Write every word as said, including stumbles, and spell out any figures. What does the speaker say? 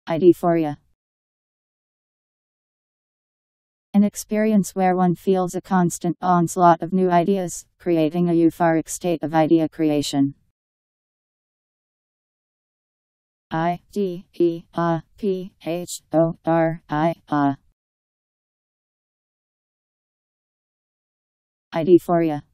Ideaphoria. An experience where one feels a constant onslaught of new ideas, creating a euphoric state of idea creation. I D E A P H O R I A. Ideaphoria.